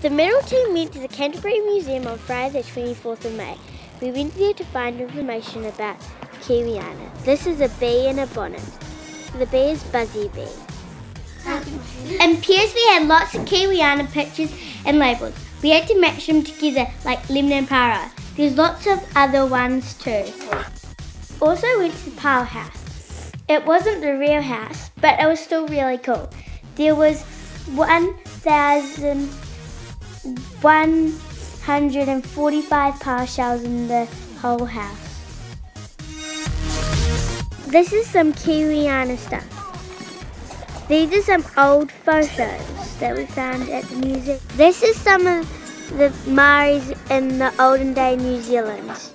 The middle team went to the Canterbury Museum on Friday the 24th of May. We went there to find information about Kiwiana. This is a bee in a bonnet. The bee is Buzzy Bee. In pairs we had lots of Kiwiana pictures and labels. We had to match them together like lemon and para. There's lots of other ones too. Also went to the powerhouse. It wasn't the real house, but it was still really cool. There was 1,145 power shells in the whole house. This is some Kiwiana stuff. These are some old photos that we found at the museum. This is some of the Maoris in the olden day New Zealand.